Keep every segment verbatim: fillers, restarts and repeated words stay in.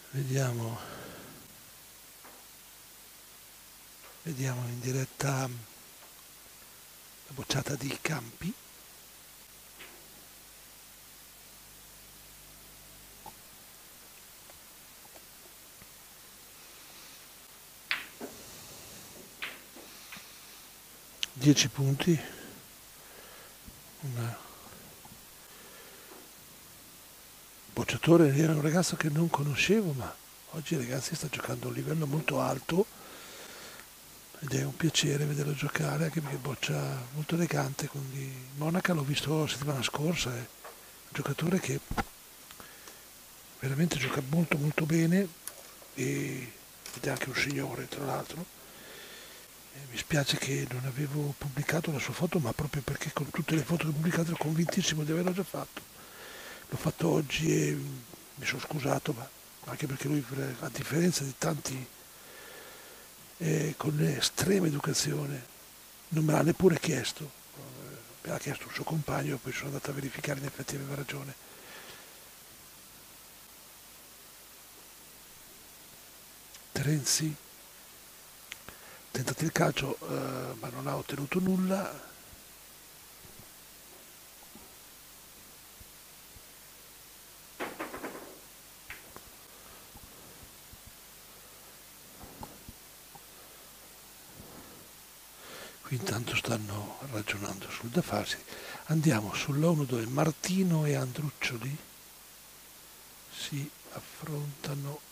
Vediamo, vediamo in diretta la bocciata di Campi. dieci punti. Un bocciatore era un ragazzo che non conoscevo, ma oggi ragazzi sta giocando a un livello molto alto ed è un piacere vederlo giocare, anche perché boccia molto elegante. Quindi Monaca l'ho visto la settimana scorsa, è un giocatore che veramente gioca molto molto bene e, ed è anche un signore tra l'altro. E mi spiace che non avevo pubblicato la sua foto, ma proprio perché con tutte le foto che ho pubblicato ero convintissimo di averlo già fatto. L'ho fatto oggi e mi sono scusato, ma anche perché lui, a differenza di tanti eh, con estrema educazione, non me l'ha neppure chiesto, me l'ha chiesto un suo compagno, poi sono andato a verificare, in effetti aveva ragione. Terenzi tentato il calcio eh, ma non ha ottenuto nulla. Qui intanto stanno ragionando sul da farsi. Andiamo sulla uno dove Martino e Andruccioli si affrontano.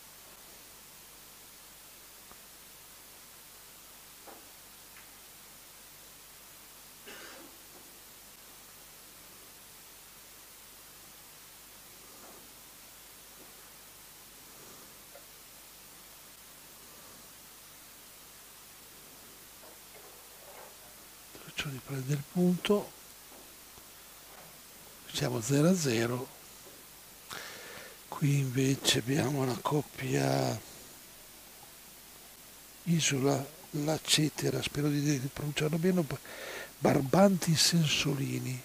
Andruccioli prende il punto, siamo zero a zero. Qui invece abbiamo una coppia Isola La Cetera, spero di pronunciarlo bene, Barbanti Sensolini.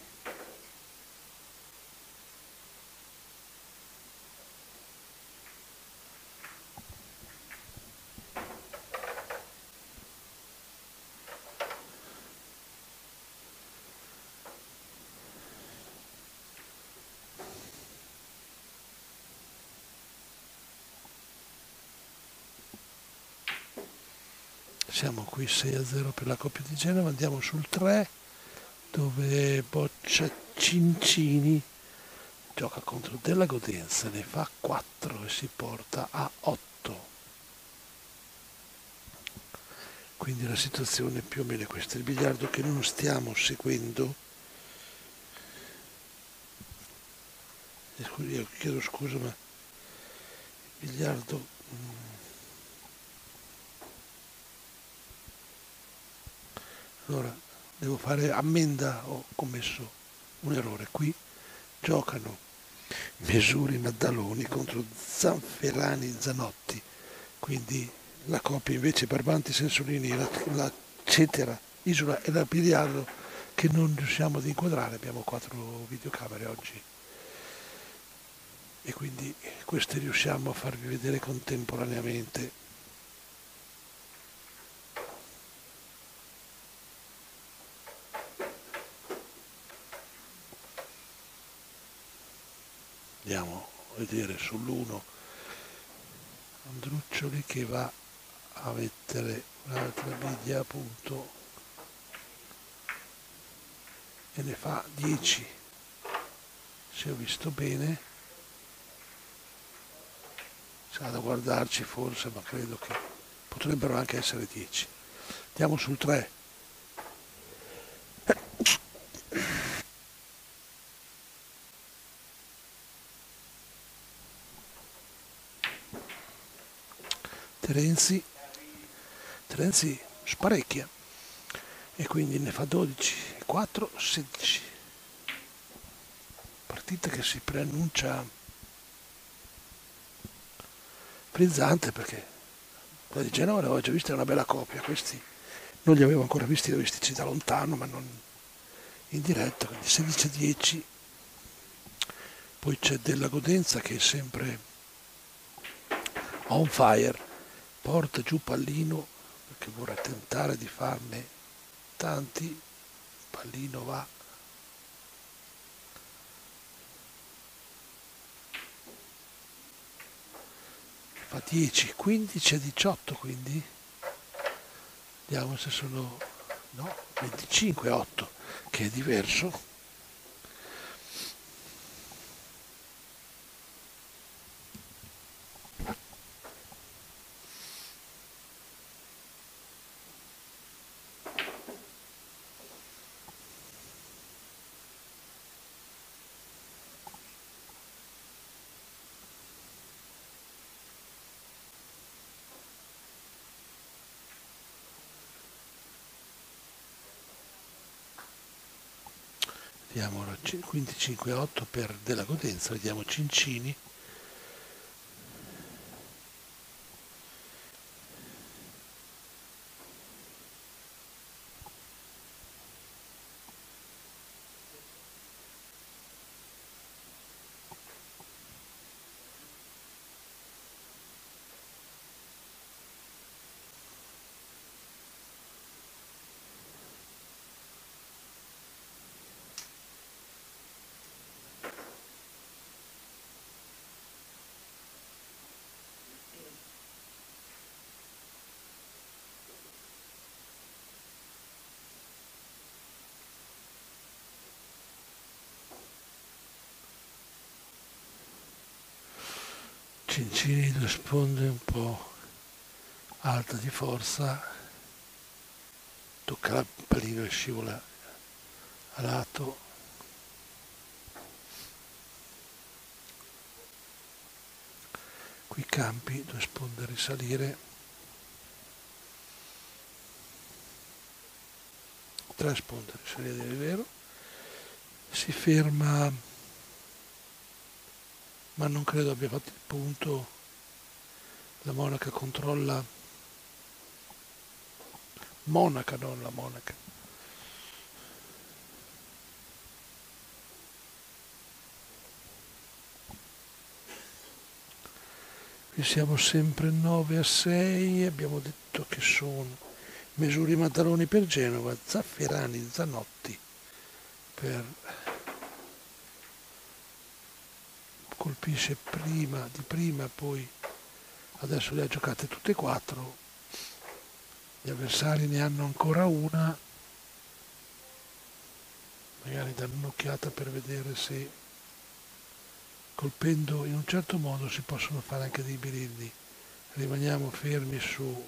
Siamo qui sei a zero per la coppia di Genova, andiamo sul tre dove Boccia Cincini gioca contro Della Godenza, ne fa quattro e si porta a otto. Quindi la situazione più o meno è questa. Il biliardo che non stiamo seguendo, io chiedo scusa, ma il biliardo allora devo fare ammenda, ho commesso un errore. Qui giocano Mesuri Maddaloni contro Zanferani Zanotti, quindi la coppia invece Barbanti Sensolini, la, la Cetera Isola e la biliardo che non riusciamo ad inquadrare. Abbiamo quattro videocamere oggi e quindi queste riusciamo a farvi vedere contemporaneamente. Andiamo a vedere sull'uno Andruccioli che va a mettere un'altra biglia a punto e ne fa dieci, se ho visto bene. C'è da guardarci forse, ma credo che potrebbero anche essere dieci. Andiamo sul tre. Terenzi, Terenzi sparecchia e quindi ne fa dodici, quattro, sedici. Partita che si preannuncia frizzante perché quella di Genova l'avevo già vista, è una bella coppia. Questi non li avevo ancora visti, li ho visti da lontano, ma non in diretta, quindi sedici a dieci. Poi c'è Della Godenza che è sempre On fire, porta giù pallino perché vorrei tentare di farne tanti. Pallino va, fa dieci, quindici a diciotto, quindi vediamo se sono, no, venticinque a otto, che è diverso. Vediamo ora, quindi cinque a otto per della Godenza, vediamo Cincini. Cincini, due sponde un po' alta di forza, tocca il pallino e scivola a lato. Qui campi, due sponde a risalire, tre sponde a risalire di vero, si ferma, ma non credo abbia fatto il punto. La Monaca controlla, Monaca, non la Monaca. Qui siamo sempre nove a sei, abbiamo detto che sono Mesuri Maddaloni per Genova, Zafferani, Zanotti per, colpisce prima di prima, poi adesso le ha giocate tutte e quattro, gli avversari ne hanno ancora una, magari danno un'occhiata per vedere se colpendo in un certo modo si possono fare anche dei birilli. Rimaniamo fermi su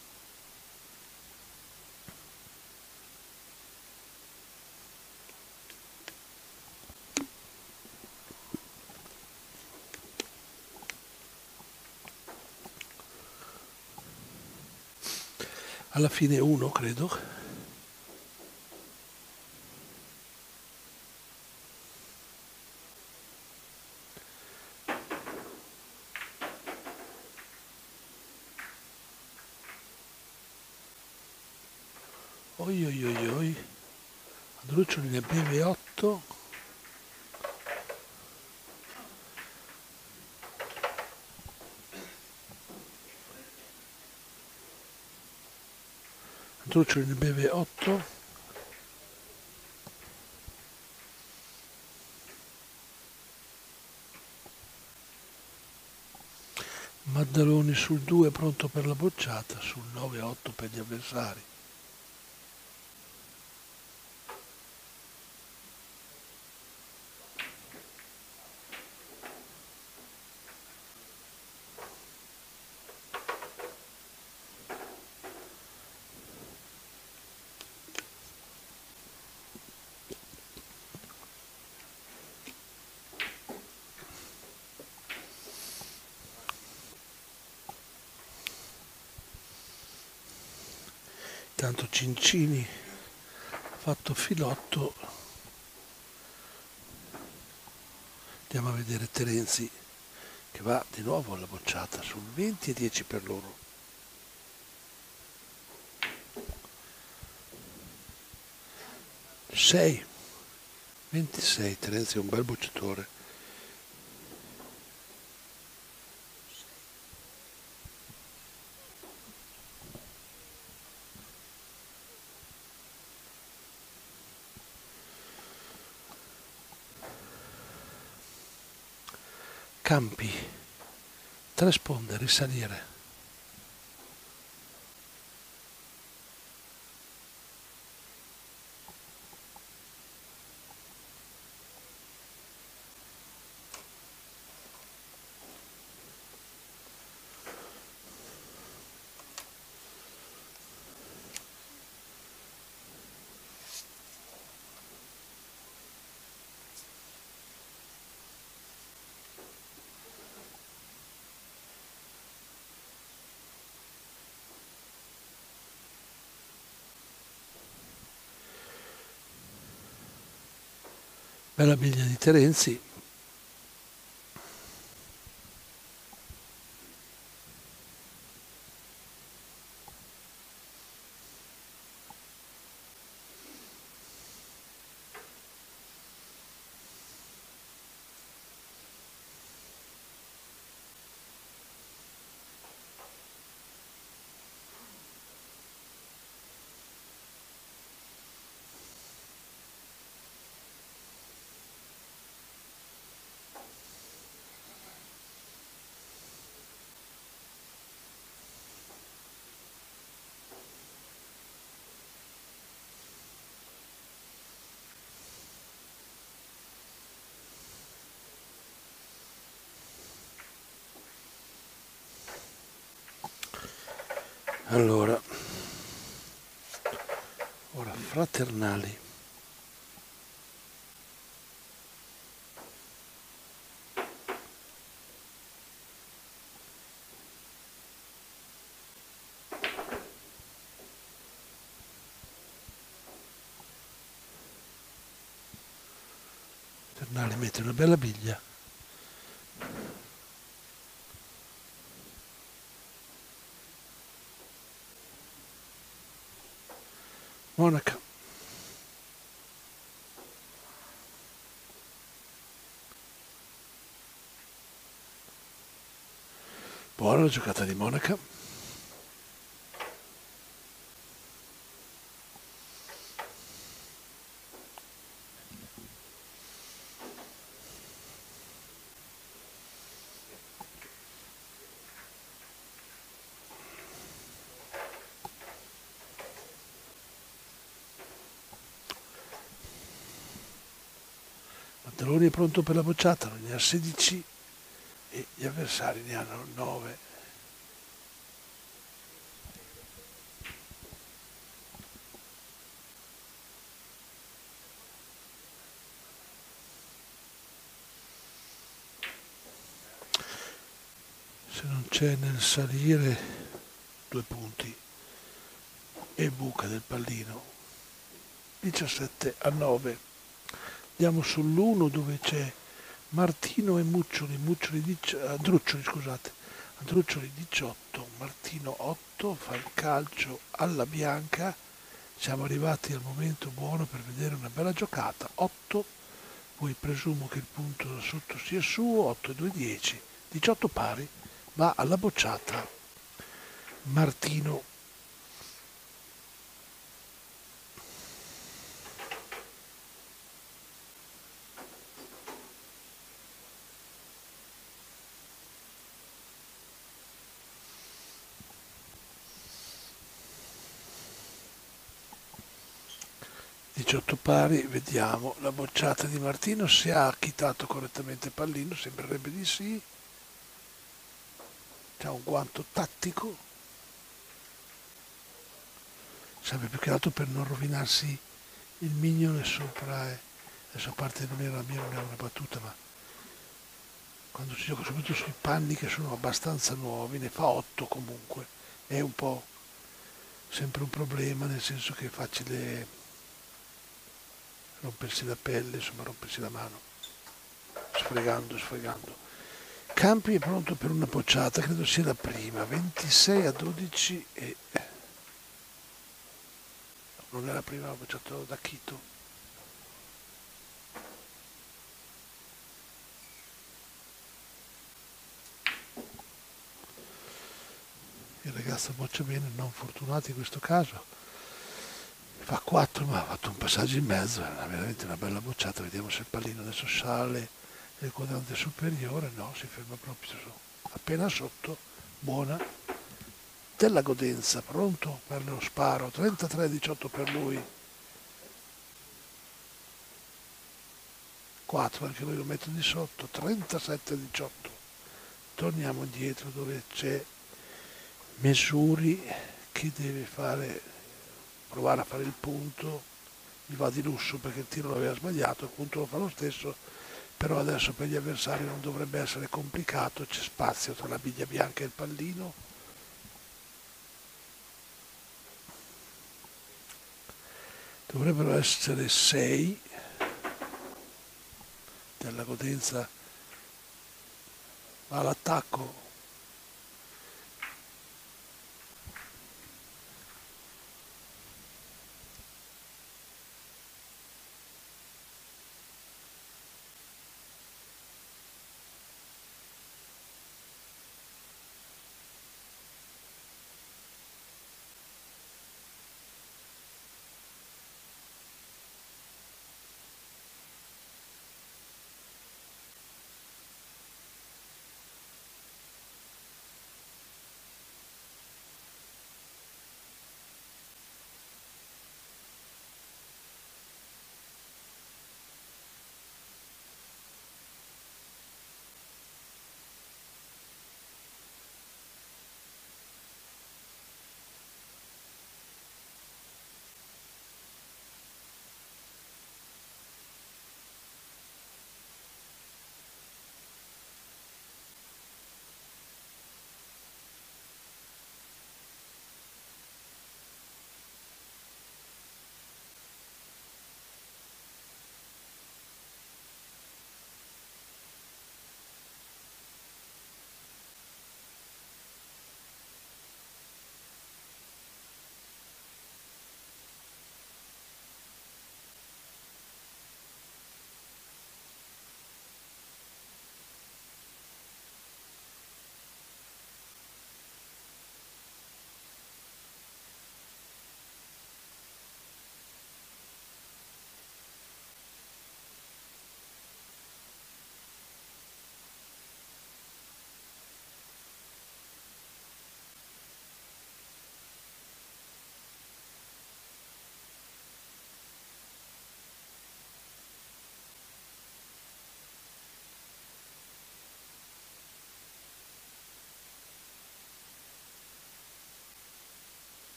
alla fine uno, credo. Oi oi oi oi, Andruccioli ne beve otto. Andruccioli ne beve otto. Maddaloni sul due pronto per la bocciata, sul nove a otto per gli avversari. Intanto Cincini ha fatto filotto. Andiamo a vedere Terenzi che va di nuovo alla bocciata sul venti e dieci per loro. sei, ventisei, Terenzi è un bel bocciatore. Campi, tre sponde, risalire. Bella biglia di Terenzi. Allora, ora fraternali. Fraternali mette una bella biglia. Monaca. Buona la giocata di Monaca. Mandeloni è pronto per la bocciata, ne ha sedici e gli avversari ne hanno nove. Se non c'è nel salire, due punti e buca del pallino. diciassette a nove. Andiamo sull'uno dove c'è Martino e Muccioli, Muccioli dici- Andruccioli, scusate, Andruccioli diciotto, Martino otto, fa il calcio alla bianca. Siamo arrivati al momento buono per vedere una bella giocata. otto, poi presumo che il punto da sotto sia suo, otto e due, dieci, diciotto pari, va alla bocciata Martino. diciotto pari, vediamo la bocciata di Martino, se ha acchittato correttamente il pallino, sembrerebbe di sì. C'ha un guanto tattico, serve più che altro per non rovinarsi il mignone sopra. Eh. Adesso a parte non era la mia, non era una battuta, ma quando si gioca soprattutto sui panni che sono abbastanza nuovi, ne fa otto comunque, è un po' sempre un problema, nel senso che è facile rompersi la pelle, insomma rompersi la mano, sfregando, sfregando. Campi è pronto per una bocciata, credo sia la prima, ventisei a dodici e... non è la prima, l'ha bocciato da Chito. Il ragazzo boccia bene, non fortunato in questo caso. Fa quattro, ma ha fatto un passaggio in mezzo, è veramente una bella bocciata. Vediamo se il pallino adesso sale il quadrante superiore no, si ferma proprio su. Appena sotto, buona. Della Godenza, pronto per lo sparo, trentatré diciotto per lui, quattro perché lui lo mette di sotto, trentasette diciotto. Torniamo indietro dove c'è Mesuri che deve fare, provare a fare il punto, gli va di lusso perché il tiro l'aveva sbagliato, il punto lo fa lo stesso, però adesso per gli avversari non dovrebbe essere complicato, c'è spazio tra la biglia bianca e il pallino. Dovrebbero essere sei, della Godenza va all'attacco,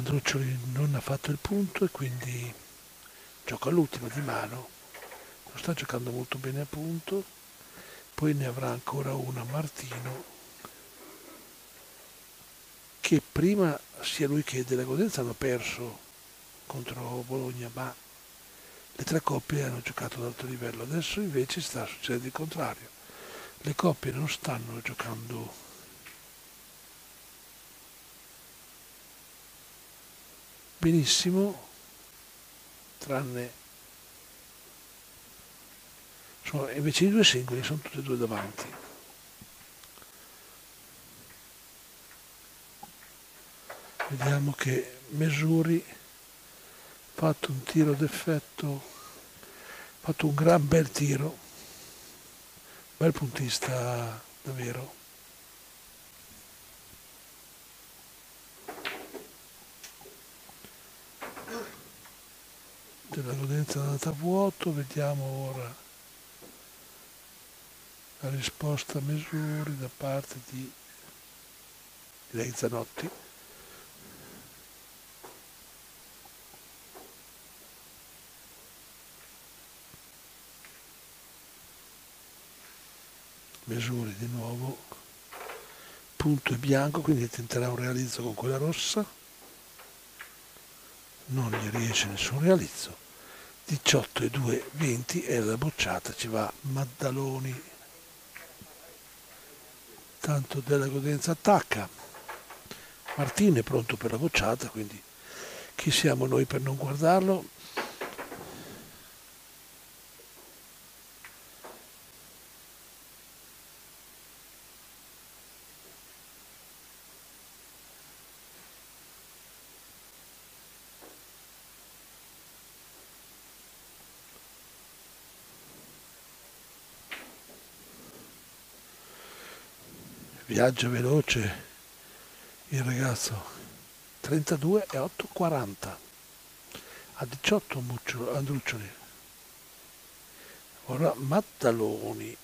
Andruccioli non ha fatto il punto e quindi gioca l'ultima di mano, non sta giocando molto bene a punto, poi ne avrà ancora una Martino, che prima sia lui che Della Godenza hanno perso contro Bologna, ma le tre coppie hanno giocato ad alto livello. Adesso invece sta succedendo il contrario, le coppie non stanno giocando benissimo, tranne sono, invece i due singoli sono tutti e due davanti. Vediamo che Mesuri ha fatto un tiro d'effetto, ha fatto un gran bel tiro, bel puntista davvero. Della Godenza è andata a vuoto, vediamo ora la risposta a Mesuri da parte di direi Zanotti. Mesuri di nuovo, punto e bianco, quindi tenterà un realizzo con quella rossa, non gli riesce nessun realizzo, diciotto e due, venti e la bocciata ci va Maddaloni, tanto Della Godenza attacca, Martino è pronto per la bocciata, quindi chi siamo noi per non guardarlo? Viaggia veloce il ragazzo, trentadue e otto quaranta, a diciotto Andruccioli, ora Maddaloni,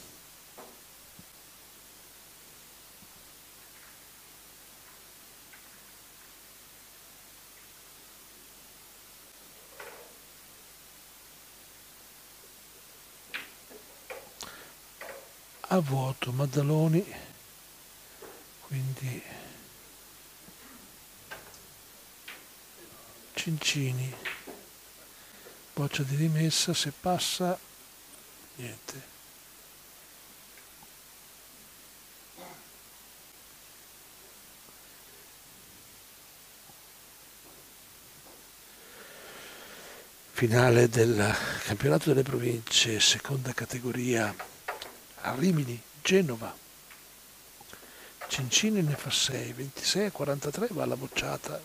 a vuoto Maddaloni, quindi Cincini, boccia di rimessa, se passa niente. Finale del campionato delle province, seconda categoria, a Rimini, Genova. Cincini ne fa sei, ventisei a quarantatré va alla bocciata.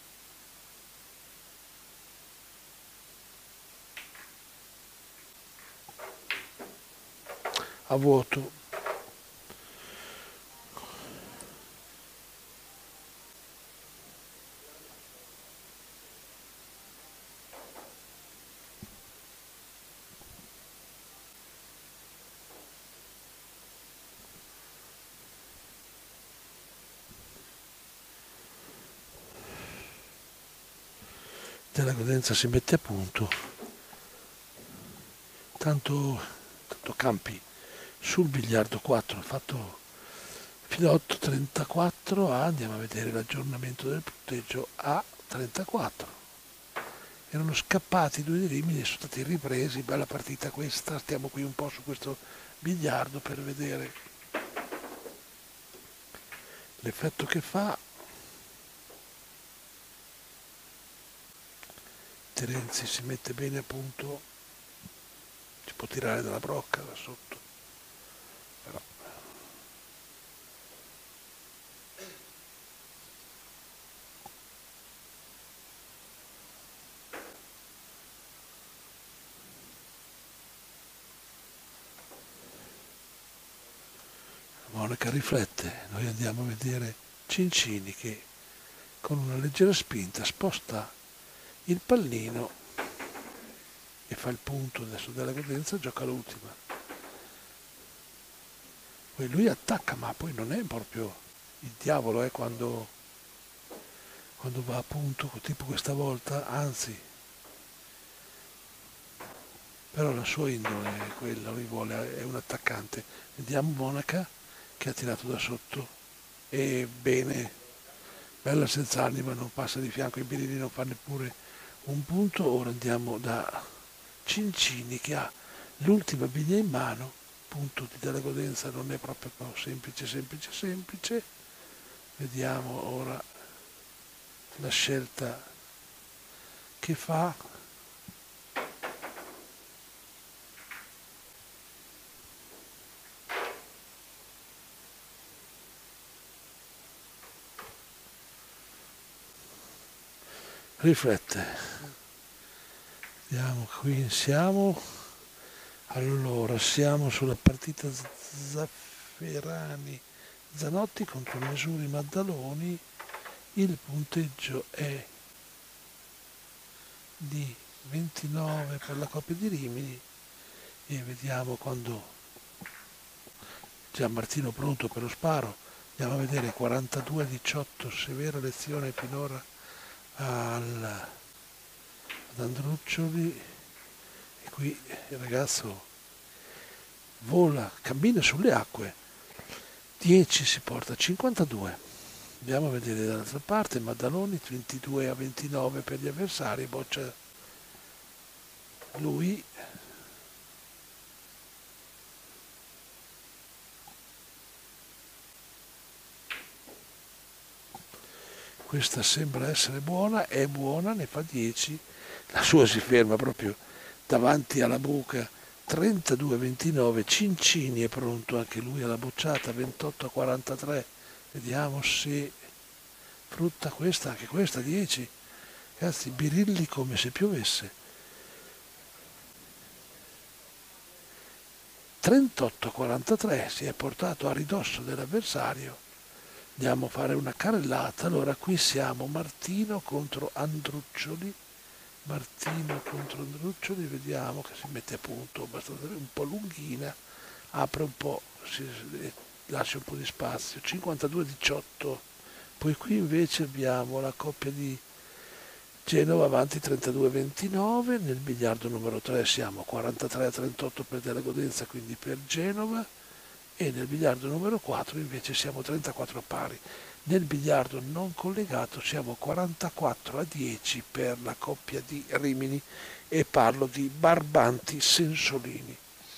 A vuoto. Della Godenza si mette a punto, tanto, tanto Campi sul biliardo quattro ha fatto filotto trentaquattro, ah, andiamo a vedere l'aggiornamento del punteggio a trentaquattro, erano scappati due di Rimini e sono stati ripresi, bella partita questa, stiamo qui un po' su questo biliardo per vedere l'effetto che fa. Terenzi si mette bene a punto, ci può tirare dalla brocca da sotto, però la monaca riflette, noi andiamo a vedere Cincini che con una leggera spinta sposta il pallino e fa il punto. Adesso Della Godenza gioca l'ultima, poi lui attacca, ma poi non è proprio il diavolo, è quando quando va a punto, tipo questa volta, anzi, però la sua indole è quella, lui vuole, è un attaccante. Vediamo Monaca che ha tirato da sotto, e bene, bella senza anima, non passa di fianco, i birilli non fa neppure un punto. Ora andiamo da Cincini che ha l'ultima biglia in mano, punto di Della Godenza non è proprio semplice, semplice, semplice. Vediamo ora la scelta che fa. Riflette, vediamo, qui siamo, allora siamo sulla partita Zafferani Zanotti contro Mesuri Maddaloni, il punteggio è di ventinove per la coppia di Rimini, e vediamo quando Gianmartino pronto per lo sparo. Andiamo a vedere quarantadue a diciotto, severa lezione finora al, ad Andruccioli, e qui il ragazzo vola, cammina sulle acque. dieci si porta a cinquantadue. Andiamo a vedere dall'altra parte, Maddaloni ventidue a ventinove per gli avversari, boccia lui. Questa sembra essere buona, è buona, ne fa dieci, la sua si ferma proprio davanti alla buca, trentadue a ventinove, Cincini è pronto anche lui alla bocciata, ventotto a quarantatré, vediamo se frutta questa, anche questa dieci, ragazzi, birilli come se piovesse, trentotto a quarantatré, si è portato a ridosso dell'avversario. Andiamo a fare una carrellata. Allora qui siamo Martino contro Andruccioli, Martino contro Andruccioli, vediamo che si mette a punto, abbastanza un po' lunghina, apre un po', si, lascia un po' di spazio, cinquantadue a diciotto. Poi qui invece abbiamo la coppia di Genova avanti trentadue a ventinove, nel biliardo numero tre siamo quarantatré a trentotto per Della Godenza, quindi per Genova, e nel biliardo numero quattro invece siamo trentaquattro pari. Nel biliardo non collegato siamo quarantaquattro a dieci per la coppia di Rimini, e parlo di Barbanti Sensolini.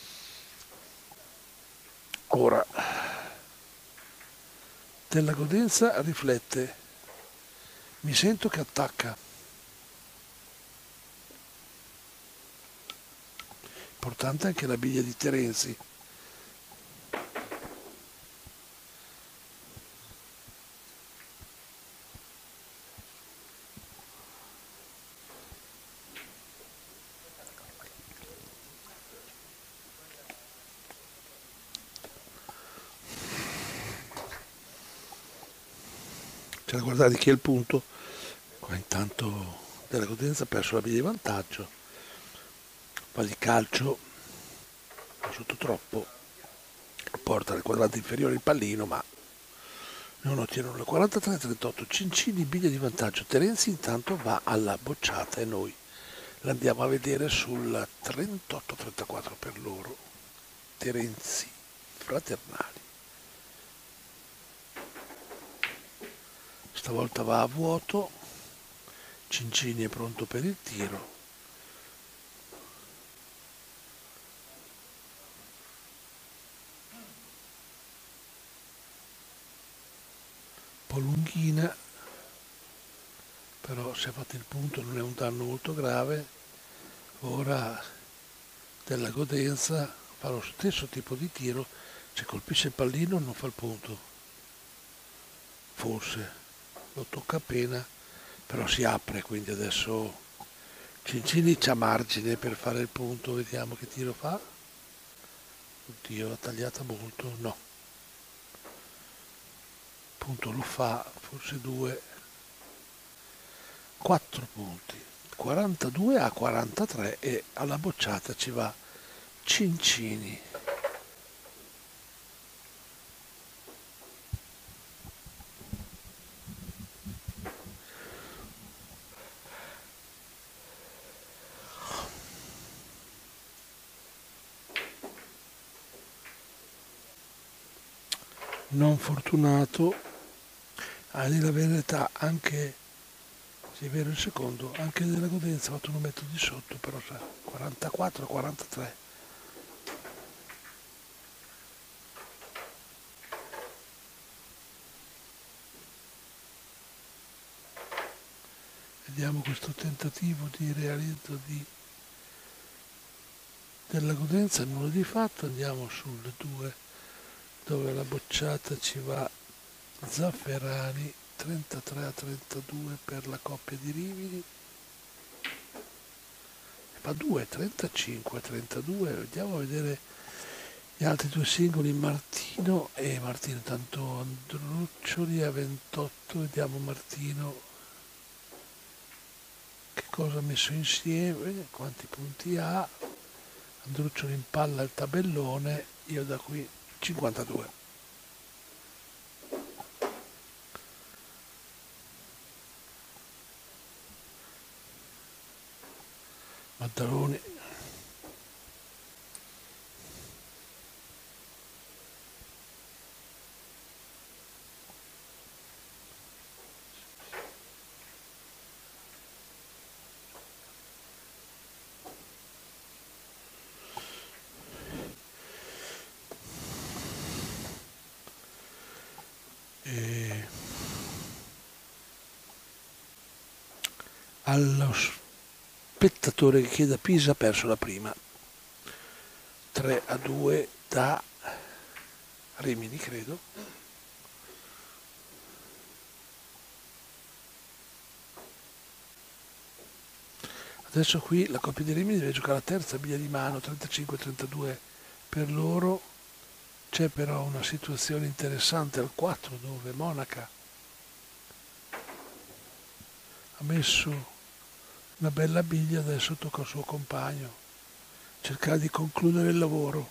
Ora, Della Godenza riflette, mi sento che attacca, importante anche la biglia di Terenzi. C'è da guardare di chi è il punto. Qua intanto Della Godenza ha perso la biglia di vantaggio, fa di calcio sotto troppo, porta al quadrante inferiore il pallino, ma non ottiene nulla. quarantatré a trentotto, Cincini biglia di vantaggio, Terenzi intanto va alla bocciata e noi l'andiamo a vedere sul trentotto a trentaquattro per loro. Terenzi Fraternali stavolta va a vuoto, Cincini è pronto per il tiro, un po' lunghina, però si è fatto il punto, non è un danno molto grave. Ora Della Godenza fa lo stesso tipo di tiro, se colpisce il pallino non fa il punto, forse lo tocca appena, però si apre, quindi adesso Cincini c'ha margine per fare il punto. Vediamo che tiro fa. Oddio, l'ha tagliata molto, no, punto lo fa, forse due, quattro punti, quarantadue a quarantatré, e alla bocciata ci va Cincini. non fortunato, a dire la verità, anche, se è vero il secondo, anche della Godenza ha fatto un metro di sotto, però sa, quarantaquattro quarantatré. Vediamo questo tentativo di realizzo di, della Godenza, nulla di fatto, andiamo sulle due dove la bocciata ci va Zafferani, trentatré a trentadue per la coppia di Rimini, fa due, trentacinque a trentadue, vediamo a vedere gli altri due singoli, Martino e Martino, tanto Andruccioli a ventotto, vediamo Martino che cosa ha messo insieme, quanti punti ha, Andruccioli impalla il tabellone, io da qui cinquantadue. Maddaloni. E allo spettatore che chiede a Pisa ha perso la prima, tre a due da Rimini, credo. Adesso qui la coppia di Rimini deve giocare la terza biglia di mano, trentacinque a trentadue per loro. C'è però una situazione interessante al quattro dove Monaca ha messo una bella biglia, adesso tocca al suo compagno cercare di concludere il lavoro.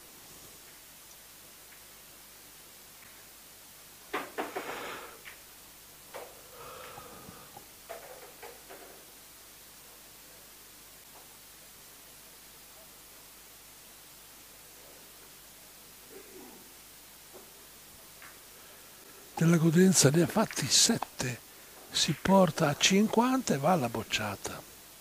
Della Godenza ne ha fatti sette, si porta a cinquanta e va alla bocciata.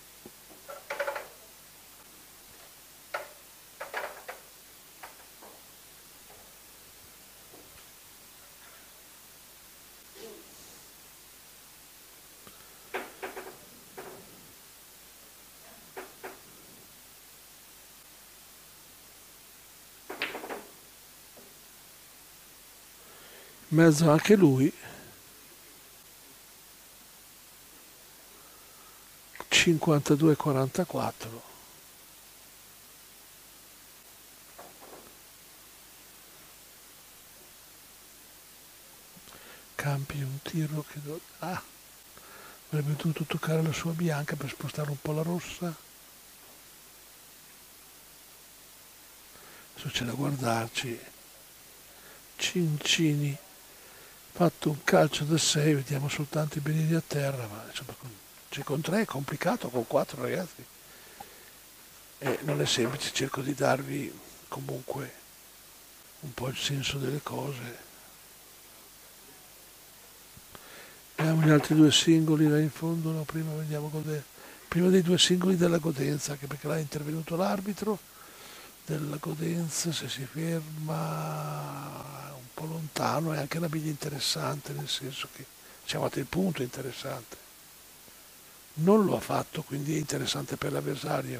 In mezzo anche lui, cinquantadue a quarantaquattro. Campi un tiro che do... ah, avrebbe dovuto toccare la sua bianca per spostare un po' la rossa. Adesso c'è da guardarci. Cincini, fatto un calcio da sei, vediamo soltanto i benini a terra, ma insomma cioè, con tre è complicato, con quattro ragazzi e non è semplice, cerco di darvi comunque un po' il senso delle cose. Vediamo gli altri due singoli là in fondo, no, prima vediamo cos'è. Prima dei due singoli della Godenza, anche perché là è intervenuto l'arbitro della Godenza, se si ferma un po' lontano è anche una biglia interessante, nel senso che siamo a il punto interessante. Non lo ha fatto, quindi è interessante per l'avversario.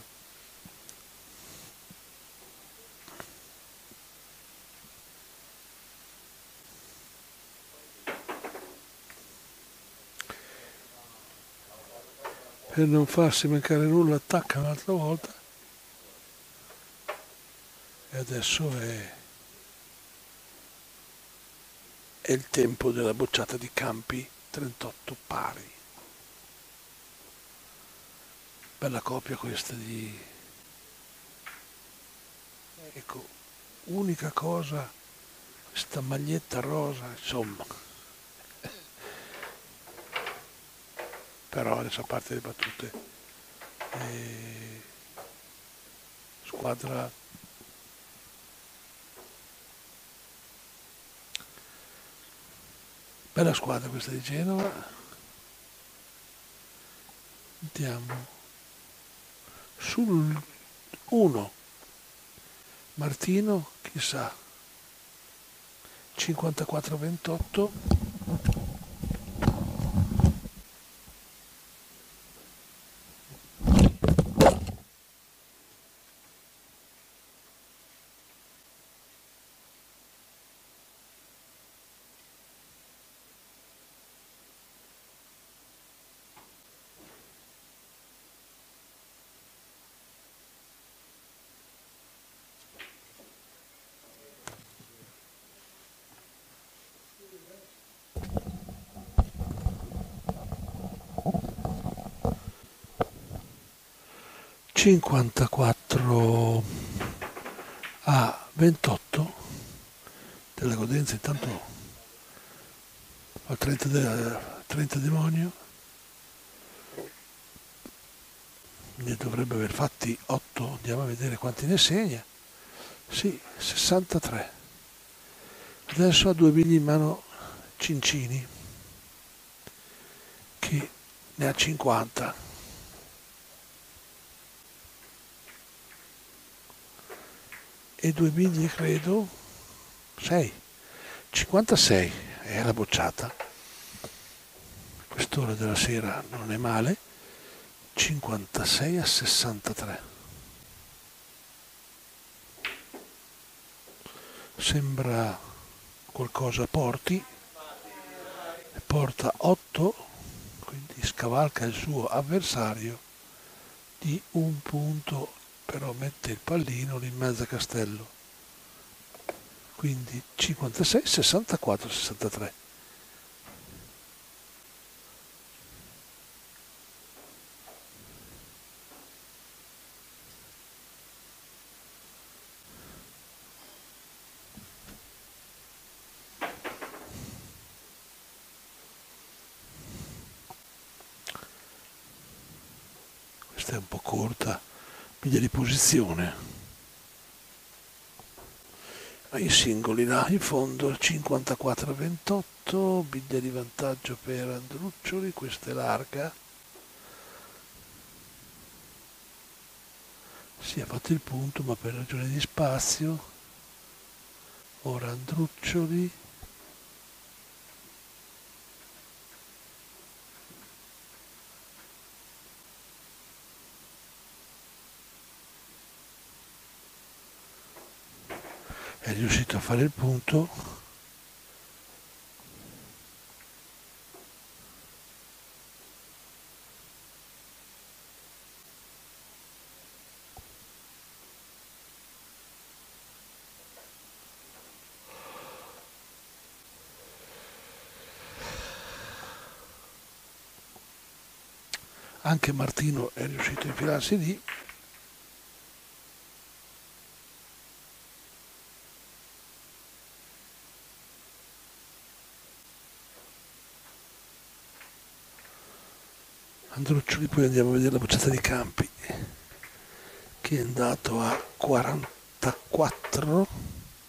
Per non farsi mancare nulla attacca un'altra volta e adesso è, è il tempo della bocciata di Campi, trentotto pari. Bella coppia questa di... Ecco, unica cosa, questa maglietta rosa, insomma. Però adesso a parte le battute, eh, squadra Bella squadra questa di Genova. Andiamo sul uno. Martino, chissà, cinquantaquattro ventotto. cinquantaquattro a ventotto della Godenza. Intanto al trenta, de, trenta demonio, ne dovrebbe aver fatti otto, andiamo a vedere quanti ne segna. Sì, sessantatré. Adesso ha due bigli in mano Cincini, che ne ha cinquanta. E due biglie, credo, sei. cinquantasei è la bocciata. Quest'ora della sera non è male. cinquantasei a sessantatré. Sembra qualcosa porti. Porta otto, quindi scavalca il suo avversario di un punto, però mette il pallino lì in mezzo a Castello. Quindi cinquantasei, sessantaquattro, sessantatré. Questa è un po' corta, biglia di posizione. I singoli là in fondo, cinquantaquattro a ventotto, biglia di vantaggio per Andruccioli, questa è larga. Si è fatto il punto, ma per ragione di spazio. Ora Andruccioli. È riuscito a fare il punto. Anche Martino è riuscito a infilarsi lì. Andruccioli, poi andiamo a vedere la bocciata di Campi, che è andato a quarantaquattro.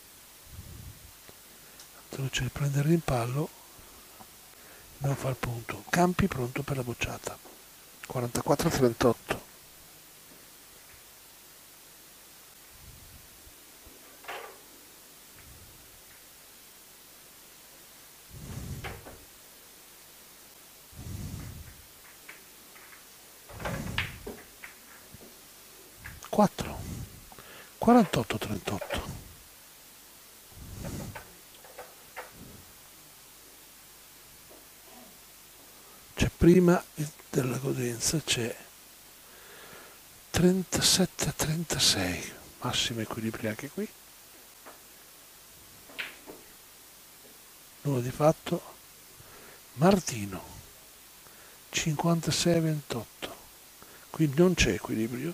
Andruccioli prende il rimpallo, non fa il punto. Campi pronto per la bocciata. quarantaquattro a trentotto. quattro. quarantotto a trentotto. C'è prima della Godenza, c'è trentasette a trentasei. Massimo equilibrio anche qui. Nulla di fatto. Martino, cinquantasei a ventotto. Qui non c'è equilibrio.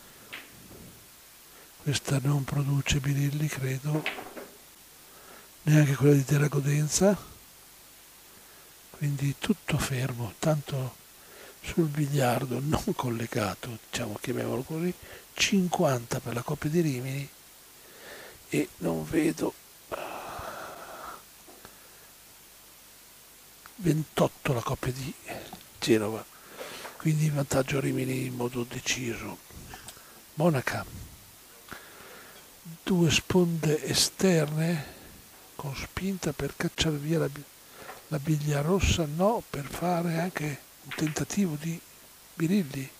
Questa non produce birilli, credo. Neanche quella di Della Godenza. Quindi tutto fermo, tanto sul biliardo non collegato, diciamo, chiamiamolo così, cinquanta per la Coppia di Rimini, e non vedo ventotto la coppia di Genova, quindi in vantaggio Rimini in modo deciso. Monaca, due sponde esterne con spinta per cacciare via la, la biglia rossa, no, per fare anche un tentativo di Birilli.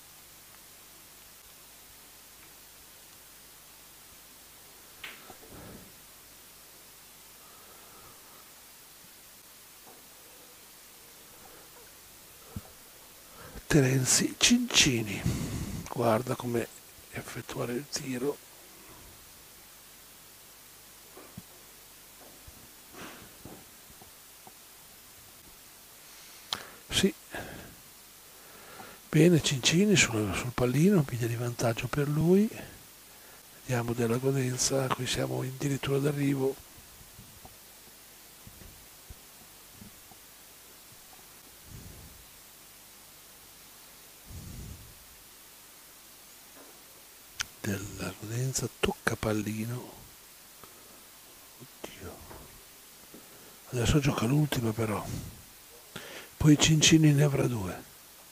Terenzi Cincini, guarda come effettuare il tiro. Sì, bene Cincini sul, sul pallino, piglia di vantaggio per lui. Vediamo della Godenza, qui siamo addirittura d'arrivo. Della Godenza tocca pallino. Oddio. Adesso gioca l'ultima però. Poi Cincini ne avrà due.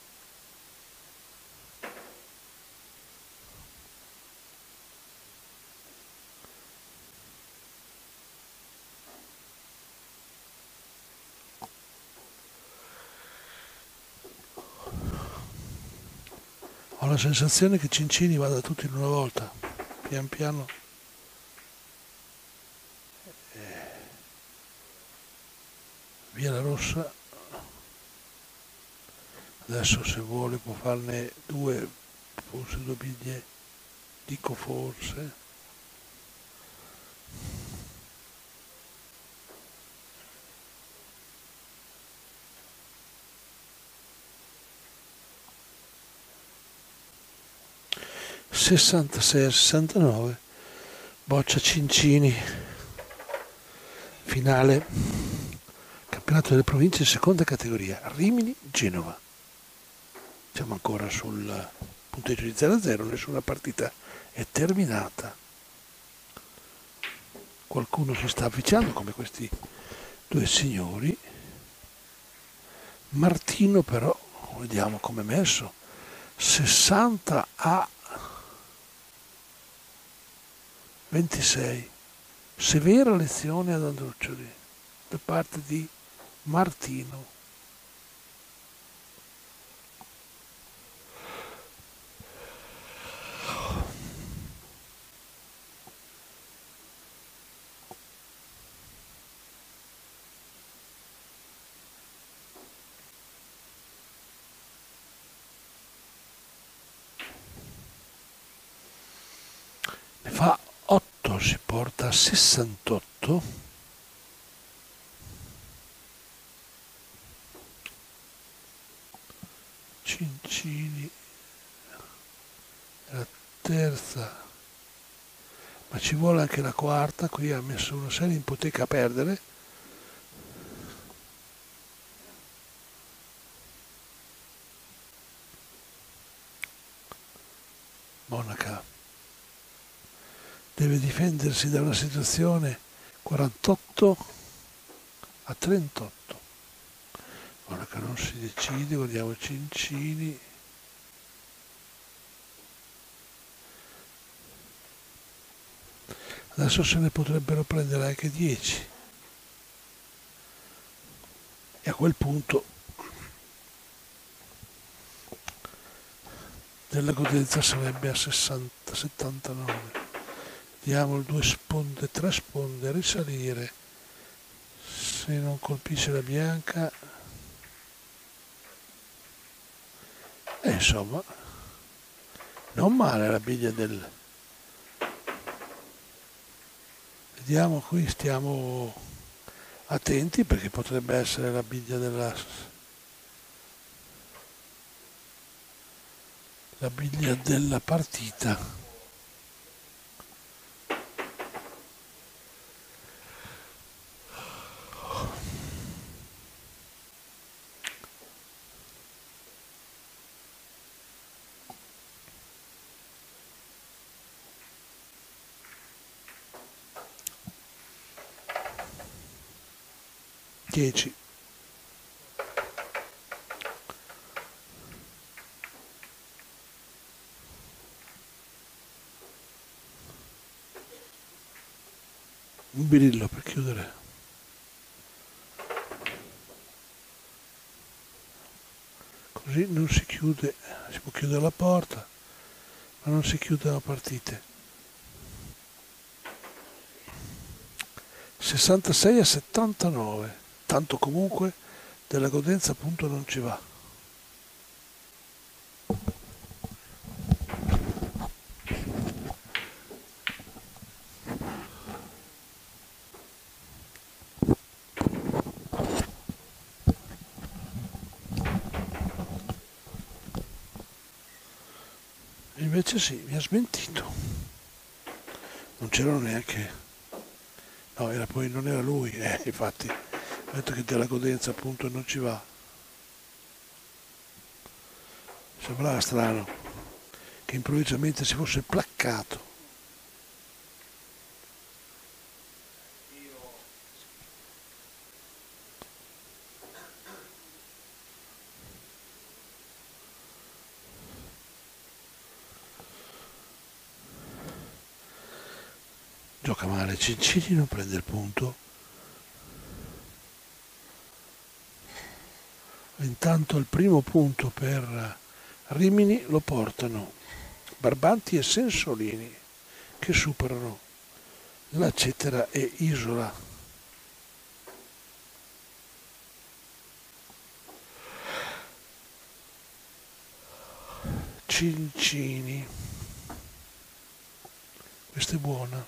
Ho la sensazione che Cincini vada tutto in una volta, pian piano. Via la rossa. Adesso se vuole può farne due, forse due biglie, dico forse. sessantasei a sessantanove, boccia Cincini, finale, campionato delle province in seconda categoria, Rimini-Genova. Siamo ancora sul punteggio di zero a zero, nessuna partita è terminata. Qualcuno si sta avvicinando come questi due signori. Martino però, vediamo come è messo, sessanta a ventisei. Severa lezione ad Andruccioli da parte di Martino. Ne fa otto, si porta a sessantotto. Cincini, la terza, ma ci vuole anche la quarta, qui ha messo una serie ipoteca a perdere. Monaca deve difendersi da una situazione quarantotto a trentotto. Monaca non si decide, guardiamo Cincini. Adesso se ne potrebbero prendere anche dieci. E a quel punto della Godenza sarebbe a sessanta settantanove. Diamo due sponde, tre sponde, risalire. Se non colpisce la bianca, e insomma, non male la biglia del... Vediamo qui, stiamo attenti perché potrebbe essere la biglia della... la biglia della partita. dieci. un birillo per chiudere. Così non si chiude, si può chiudere la porta, ma non si chiudono partite. sessantasei a settantanove, tanto comunque della Godenza appunto non ci va. Invece sì, mi ha smentito. Non c'erano neanche... No, era poi, non era lui, eh, infatti. Ha detto che della Godenza appunto non ci va. Sembrava strano che improvvisamente si fosse placcato. Gioca male, Cincini non prende il punto. Intanto il primo punto per Rimini lo portano Barbanti e Sensolini, che superano la Cettera e Isola. Cincini, questa è buona.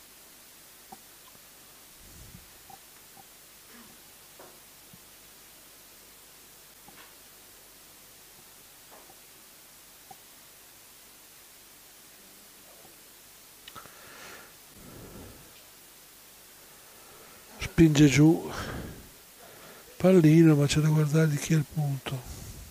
Spinge giù pallino, ma c'è da guardare di chi è il punto.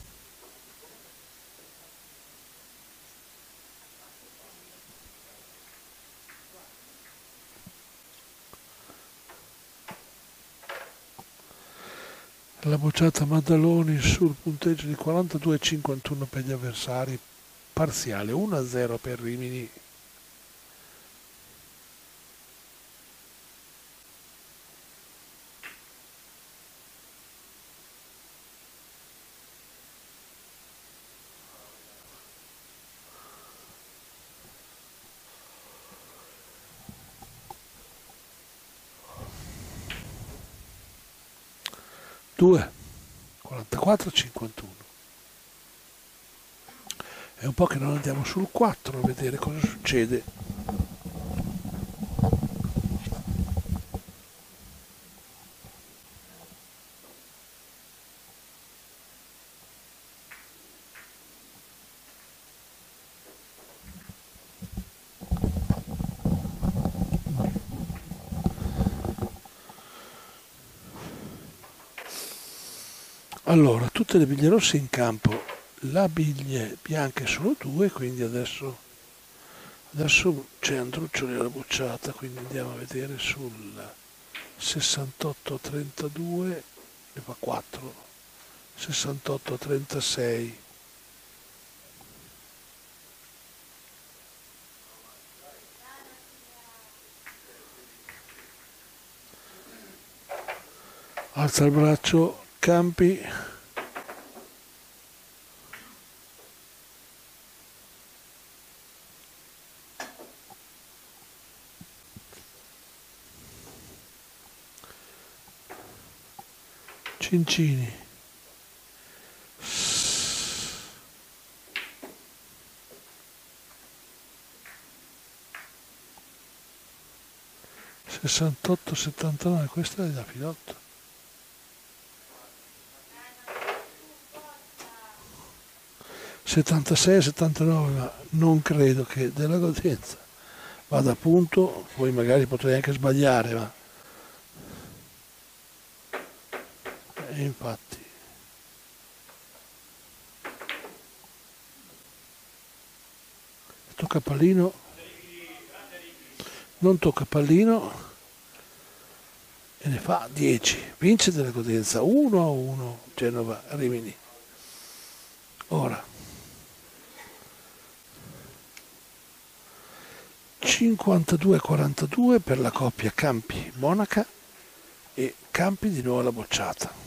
La bocciata Maddaloni sul punteggio di quarantadue a cinquantuno per gli avversari, parziale uno a zero per Rimini. due, quarantaquattro a cinquantuno. È un po' che non andiamo sul quattro a vedere cosa succede. Allora, tutte le biglie rosse in campo, la biglie bianche sono due, quindi adesso, adesso c'è Andruccioli alla bocciata, quindi andiamo a vedere sul sessantotto a trentadue, ne fa quattro, sessantotto a trentasei. Alza il braccio, Campi. Cincini. sessantotto settantanove, questa è da filotto. settantasei a settantanove, ma non credo che della Godenza vada a punto, poi magari potrei anche sbagliare, ma e infatti tocca pallino, non tocca pallino e ne fa dieci, vince della Godenza uno a uno Genova Rimini. Ora cinquantadue a quarantadue per la coppia Campi-Monaca e Campi di nuovo alla bocciata.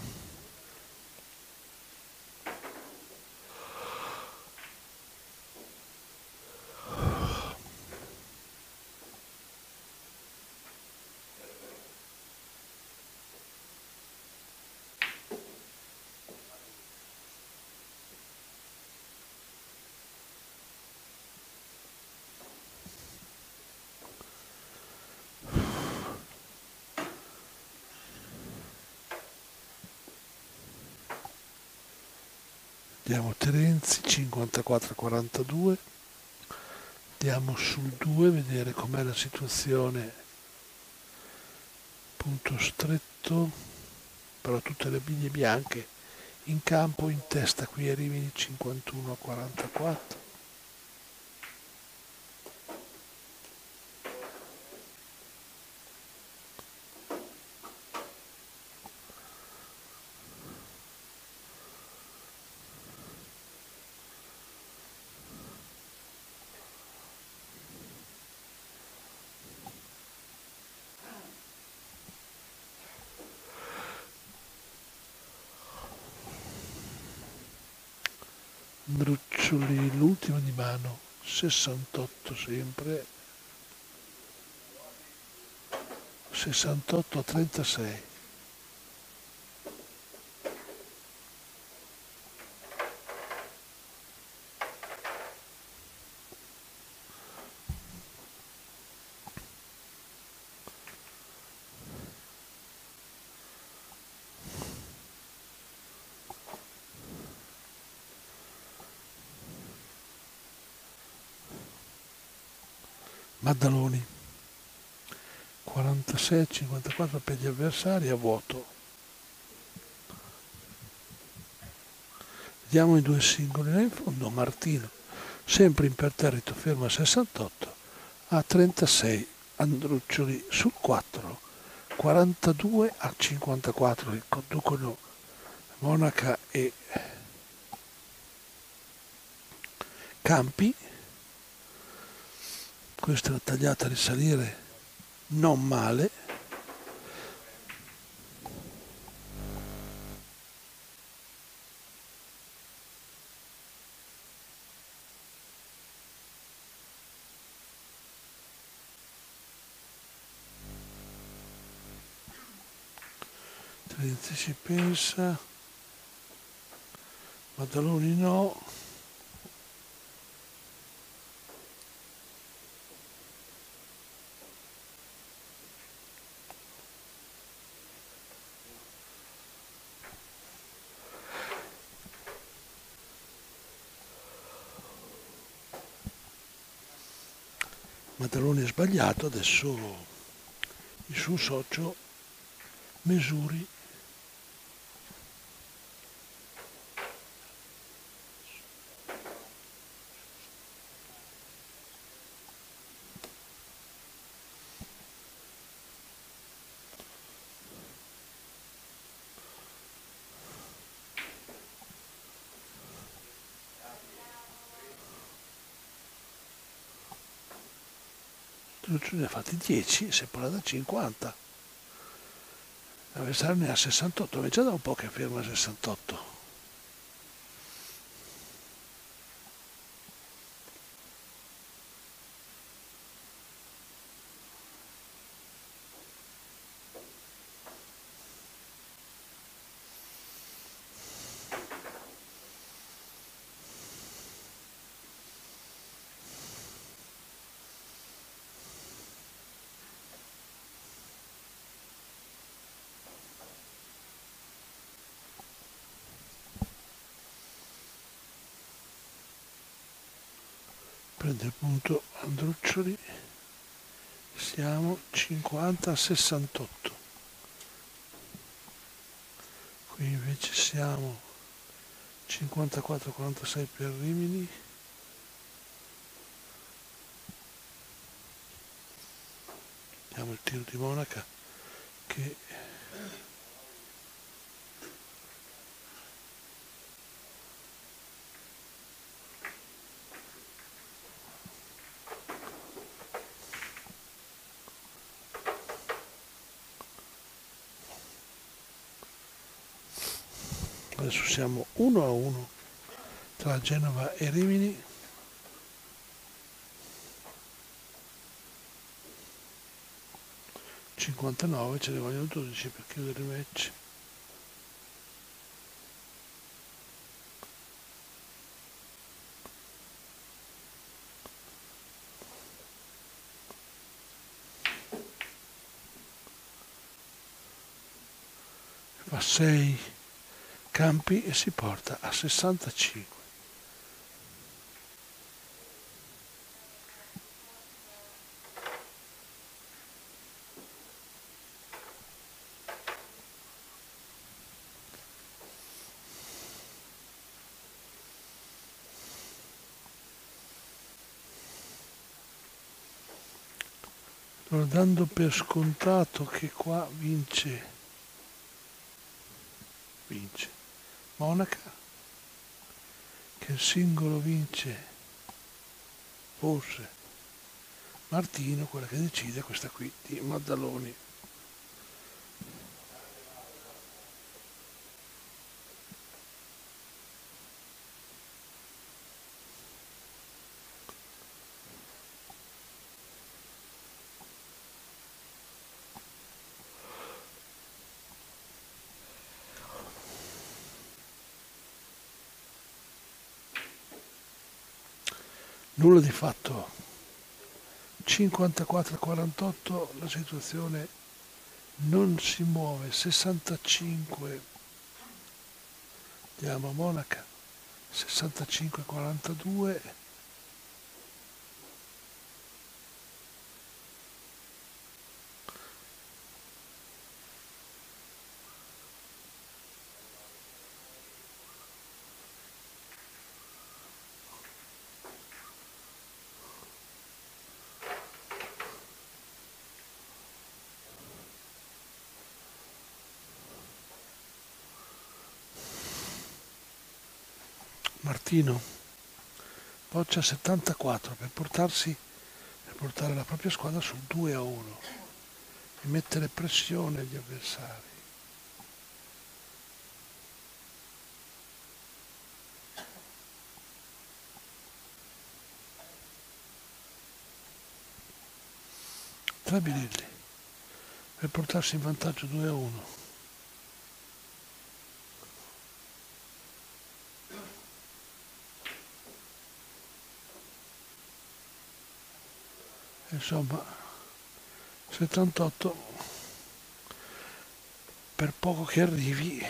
Diamo Terenzi cinquantaquattro a quarantadue, andiamo sul due, vedere com'è la situazione, punto stretto, però tutte le biglie bianche in campo, in testa qui a Rimini cinquantuno a quarantaquattro. Andruccioli, l'ultimo di mano, sessantotto sempre, sessantotto a trentasei. Maddaloni, quarantasei a cinquantaquattro per gli avversari a vuoto. Vediamo i due singoli là in fondo. Martino, sempre imperterrito, fermo a sessantotto, a trentasei. Andruccioli sul quattro, quarantadue a cinquantaquattro, che conducono Monaca e Campi. Questa è la tagliata a risalire non male. Trenzi ci pensa, Maddaloni no. Maddaloni è sbagliato, adesso il suo socio Mesuri ne ha fatti dieci, si parla da cinquanta. L'avversario ne ha sessantotto, ma già da un po' che ferma sessantotto. Prende il punto Andruccioli, siamo cinquanta a sessantotto, qui invece siamo cinquantaquattro a quarantasei per Rimini. Vediamo il tiro di Monaca che Adesso siamo uno a uno tra Genova e Rimini. cinquantanove, ce ne vogliono dodici per chiudere il match. Fa sei campi e si porta a sessantacinque. Sto dando per scontato che qua vince vince Monaca, che il singolo vince forse Martino, quella che decide questa qui di Maddaloni. Nulla di fatto. cinquantaquattro a quarantotto, la situazione non si muove. sessantacinque, andiamo a Monaca, sessantacinque a quarantadue. Martino boccia settantaquattro per portarsi per portare la propria squadra sul due a uno e mettere pressione agli avversari. Tre birilli per portarsi in vantaggio due a uno. Insomma, settantotto, per poco che arrivi.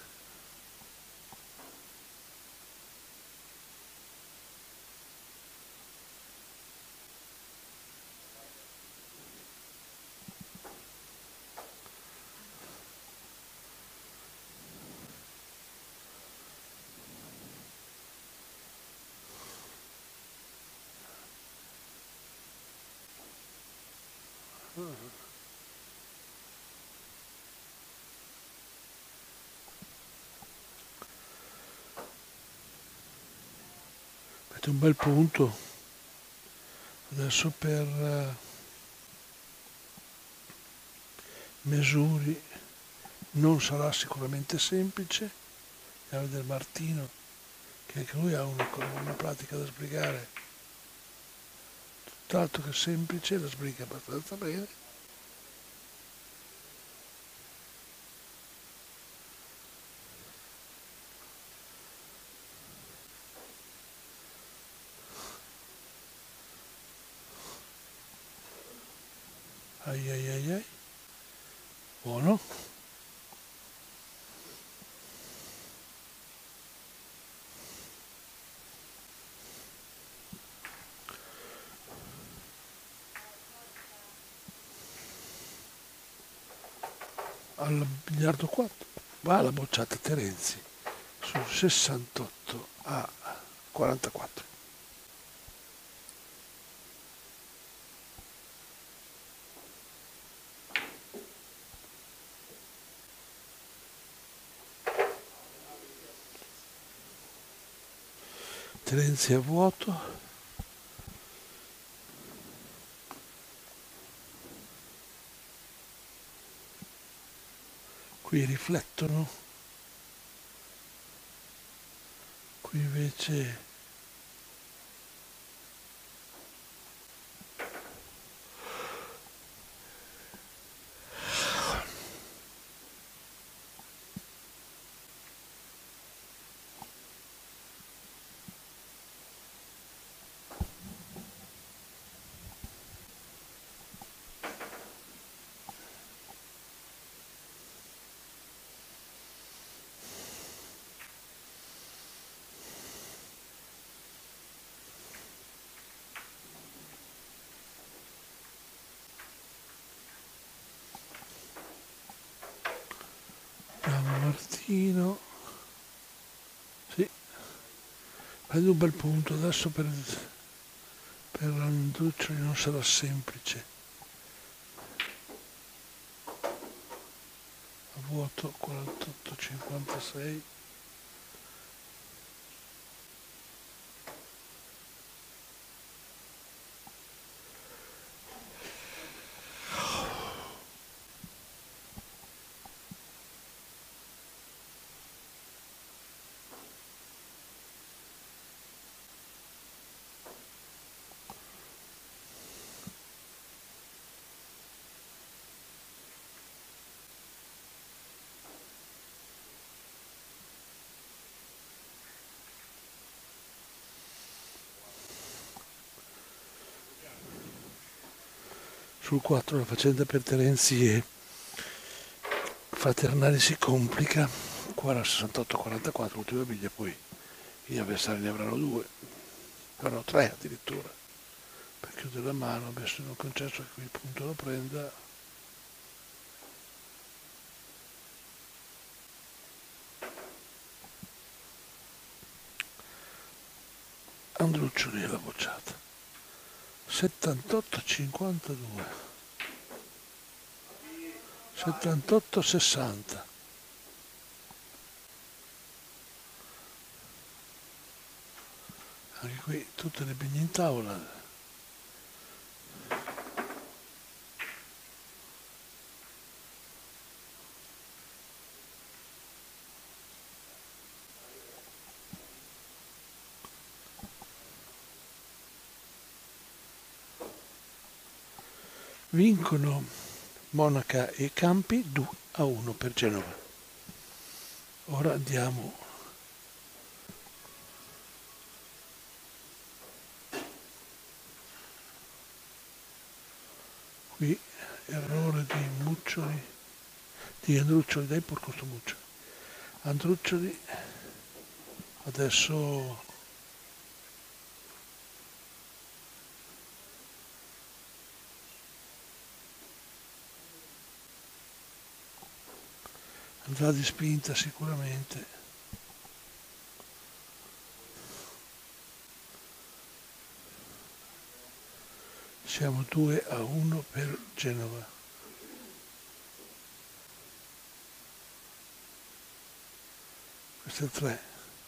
Mette un bel punto adesso per uh, Mesuri. Non sarà sicuramente semplice. Andiamo a vedere Martino, che anche lui ha una, una pratica da sbrigare tutt'altro che semplice, la sbriga abbastanza bene. Ai ai ai ai, buono. Al biliardo quattro va la bocciata Terenzi sul sessantotto a quarantaquattro. Terenzi a vuoto. Qui riflettono qui invece abbiamo Martino, sì, prende un bel punto, adesso per, per Andruccioli non sarà semplice. A vuoto quarantotto cinquantasei. Sul quattro la faccenda per Terenzi e Fraternali si complica, qua era sessantotto quarantaquattro, l'ultima biglia, poi gli avversari ne avranno due, avranno tre addirittura, per chiudere la mano, adesso non concesso che qui il punto lo prenda. Andruccioli è la bocciata, settantotto cinquantadue, settantotto sessanta. Anche qui tutte le bigne in tavola. Vincono Monaca e Campi due a uno per Genova. Ora andiamo qui, errore di Muccioli, di Andruccioli, dai porco sto Muccioli. Andruccioli adesso andrà di spinta sicuramente. Siamo due a uno per Genova. Questo è tre.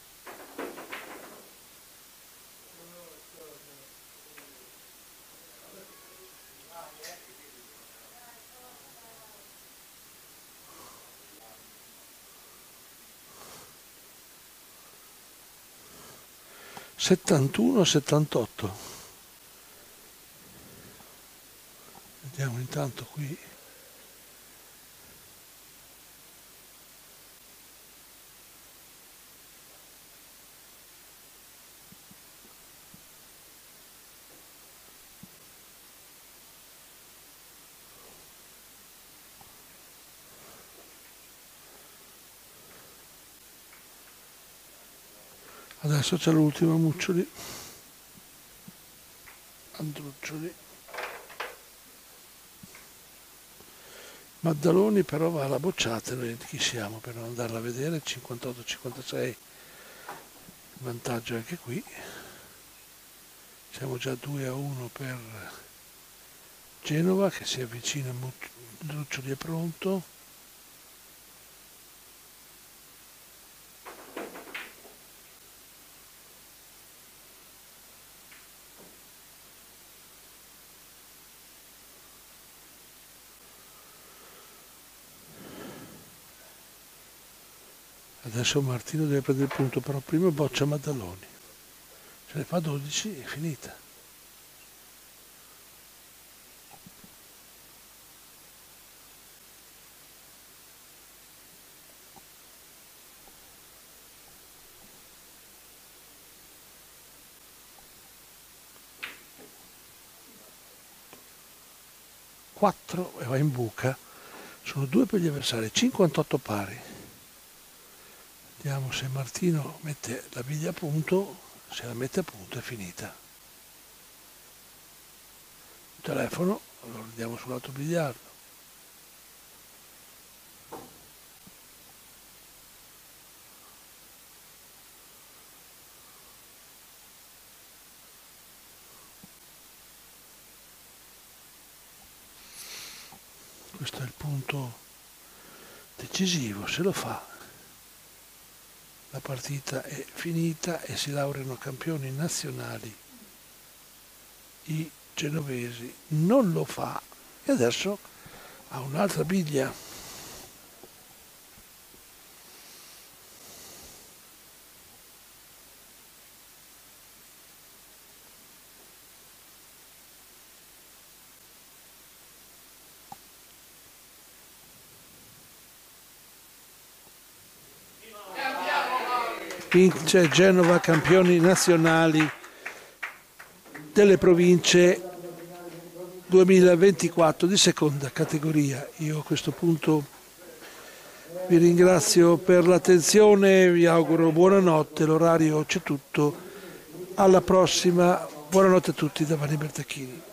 settantuno settantotto. Vediamo intanto qui. Adesso c'è l'ultimo Muccioli. Andruccioli. Maddaloni però va alla bocciata, noi chi siamo per non andarla a vedere, cinquantotto cinquantasei, vantaggio anche qui, siamo già due a uno per Genova che si avvicina, Andruccioli è pronto. Adesso Martino deve prendere il punto, però prima boccia Maddaloni. Se ne fa dodici è finita. quattro e va in buca. Sono due per gli avversari, cinquantotto pari. Vediamo se Martino mette la biglia a punto. Se la mette a punto è finita. Il telefono, lo andiamo sull'altro biliardo. Questo è il punto decisivo, se lo fa la partita è finita e si laureano campioni nazionali i genovesi. Non lo fa e adesso ha un'altra biglia. Vince Genova, campioni nazionali delle province duemilaventiquattro di seconda categoria. Io a questo punto vi ringrazio per l'attenzione, vi auguro buonanotte, l'orario c'è tutto, alla prossima, buonanotte a tutti da Vanni Bertacchini.